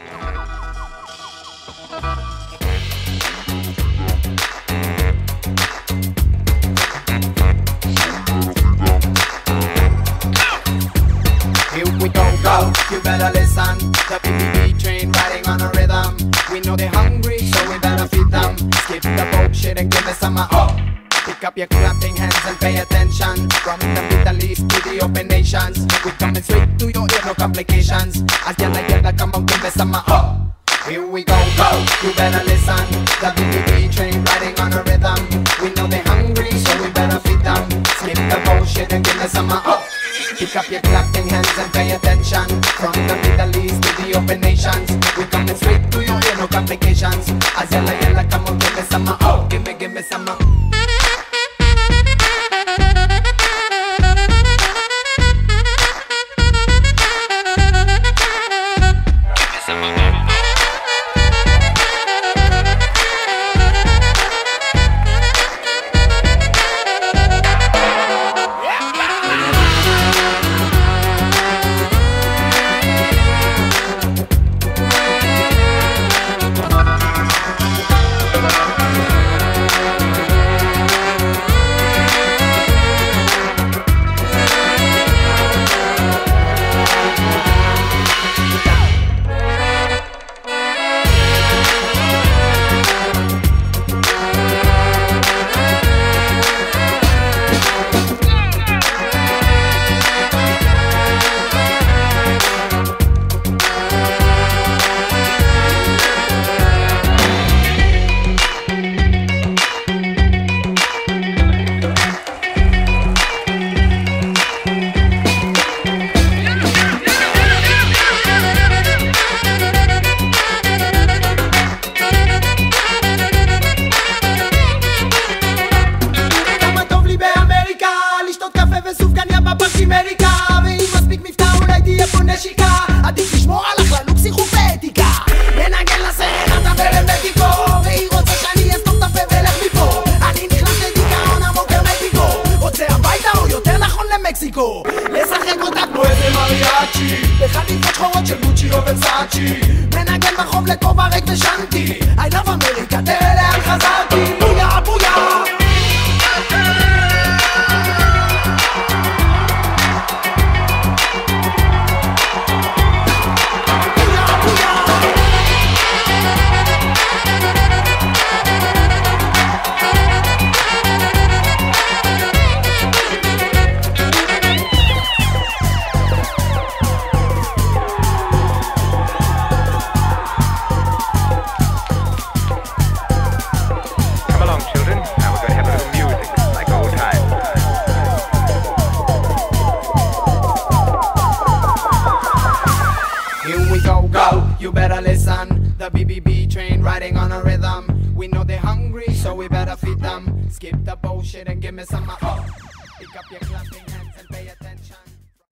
You better listen. The BBB train riding on a rhythm. We know they're hungry, so we better feed them. Skip the bullshit and give me some Pick up your clapping hands and pay attention. From the Middle East to the open nations, we coming straight to your ear, no complications. As yalla, come on, give me some Here we go, go. You better listen. The BBB train riding on a rhythm. We know they're hungry, so we better feed them. Skip the bullshit and give me some Pick up your clapping hands and pay attention. From the Middle East to the open nations, we coming straight to your ear, no complications. As yalla, come on, give me some give me some עדיף לשמור על הכללות פסיכופתיקה מנגן לסרנטה ברמטיקו והיא רוצה שאני אסתום את הפה ולך מפה אני נכנס לדיכאון עמוק הרמטיקו רוצה הביתה או יותר נכון למקסיקו לשחק אותה כמו איזה מריאצ'י בחליפות שחורות של גוצ'י או ורסאצ'י מנגן בחוב לכובע ריק ושנתי I love אמריקה תראה לאן חזרתי בויה בויה You better listen, the BBB train riding on a rhythm. We know they're hungry, so we better feed them. Skip the bullshit and give me some Pick up your clapping.